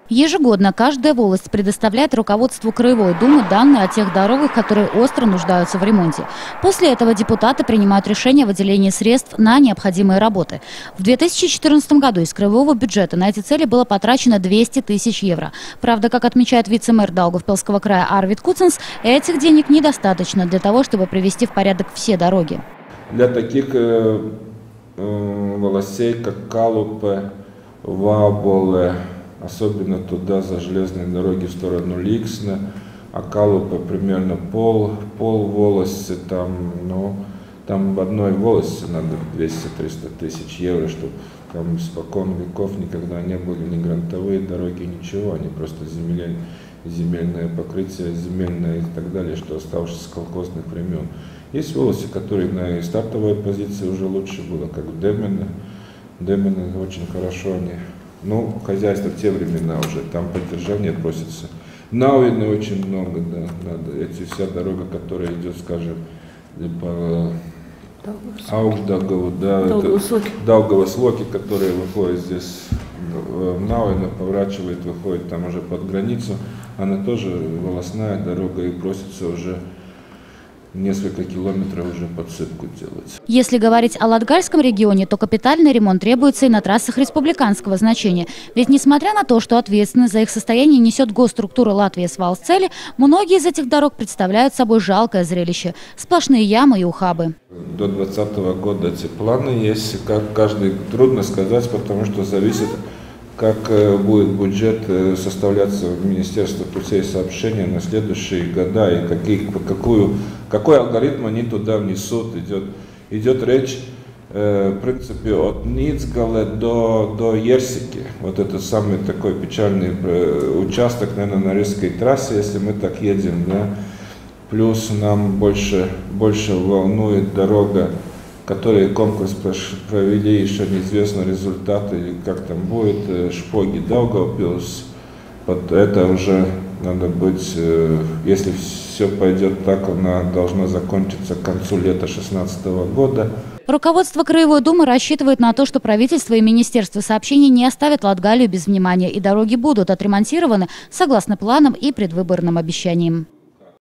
Ежегодно каждая волость предоставляет руководству Краевой Думы данные о тех дорогах, которые остро нуждаются в ремонте. После этого депутаты принимают решение о выделении средств на необходимые работы. В 2014 году из краевого бюджета на эти цели было потрачено 200 тысяч евро. Правда, как отмечает вице-мэр Даугавпилского края Арвид Куценс, этих денег недостаточно для того, чтобы привести в порядок все дороги. Для таких волостей, как Калупе, Ваболе, особенно туда за железные дороги в сторону Ликсна, а Калупа примерно пол волости, там в одной волости надо 200-300 тысяч евро, чтобы там испокон веков никогда не были ни грунтовые дороги, ничего, они просто земельное покрытие, земельное и так далее, что оставшееся с колхозных времен. Есть волосы, которые на стартовой позиции уже лучше было, как в Демене. Демене очень хорошо они. Хозяйство в те времена уже, там поддержание просится. Науины очень много, да, надо. Эти вся дорога, которая идет, скажем, по Аугдагову, да, Даугавослоки, которые выходят здесь в Науина, поворачивает, выходит там уже под границу, она тоже волосная дорога и просится уже несколько километров уже подсыпку делать. Если говорить о Латгальском регионе, то капитальный ремонт требуется и на трассах республиканского значения. Ведь несмотря на то, что ответственность за их состояние несет госструктура Латвии с Валсцели, многие из этих дорог представляют собой жалкое зрелище. Сплошные ямы и ухабы. До 2020 года эти планы есть, как каждый, трудно сказать, потому что зависит, как будет бюджет составляться в Министерстве путей сообщения на следующие года и какой алгоритм они туда внесут. Идет речь, в принципе, от Ницгале до Ерсики. Вот это самый такой печальный участок, наверное, на Рижской трассе, если мы так едем, да. Плюс нам больше волнует дорога, которые конкурс провели, еще неизвестно результаты, как там будет, Шпоги, Даугавпилс. Вот это уже надо быть, если все пойдет так, она должна закончиться к концу лета 2016 года. Руководство Краевой Думы рассчитывает на то, что правительство и Министерство сообщений не оставят Латгалию без внимания, и дороги будут отремонтированы согласно планам и предвыборным обещаниям.